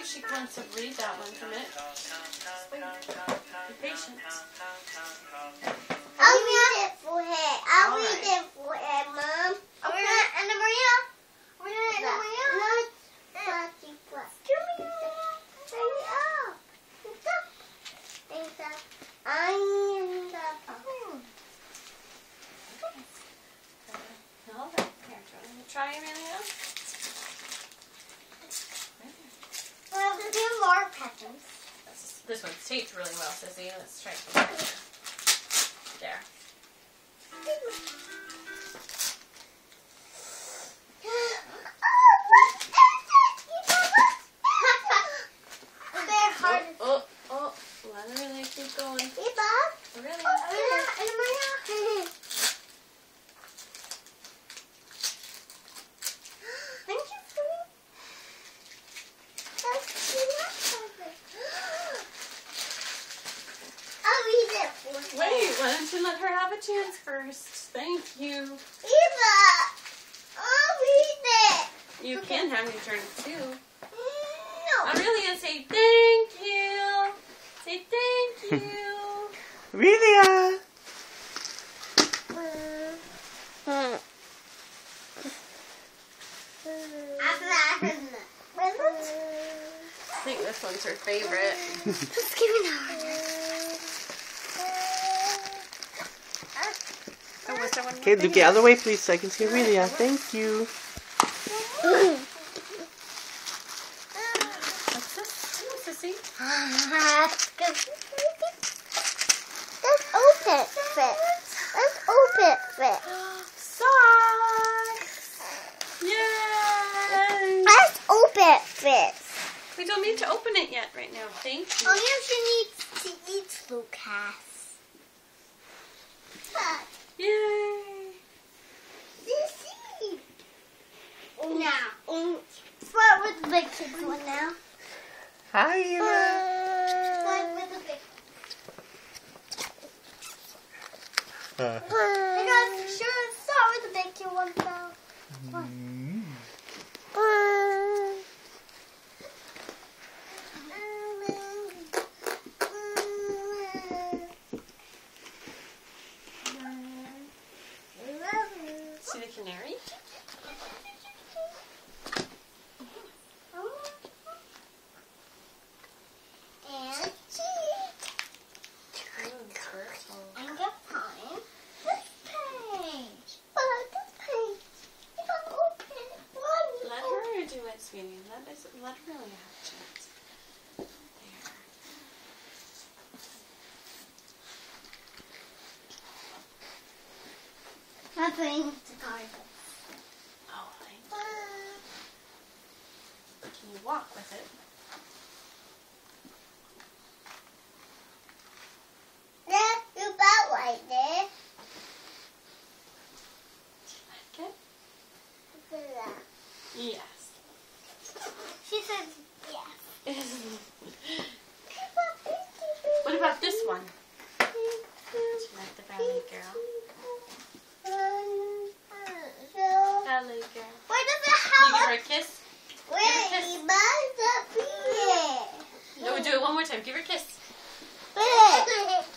if she wants to read that one from it. Just wait. Be patient. I'll read it for her. I'll read it for her, Mom. Okay. Anna Maria. Anna Maria. Try Amelia? Well, there's more patterns. This one's taped really well, Sissy. Let's try it from there. Oh, let her really keep going. Hey, Bob. Really? Wait, why don't you let her have a chance first? Thank you. Eva, I'll read it. You can have your turn too. No. Aurelia, say thank you. Say thank you. Aurelia. I think this one's her favorite. Just give me now. Okay, look the other way, please, so I can see Aurelia. Thank you. What's this? Sissy? Let's open it. Let's open it. Socks! Yay! Let's open it. We don't need to open it yet right now. Thank you. Only if she needs to eat, Lucas. Yay! Now, start with the big kids one now. Hi, Eva. Start with the big Uh. Because sure, start with the big kid one now. See the canary? And I'm gonna find this page. But this page, you don't open one. Let her do it, sweetie. Let her really have a chance. Nothing to guard it. Oh, thank you. Can you walk with it? Yeah, you about right there. Do you like it? Look at that. Yes. She says yes. What about this one? Do you like the ballet girl? Ballet girl. Where does it Can you give have her a kiss? Where must be? No, do it one more time. Give her a kiss. Where?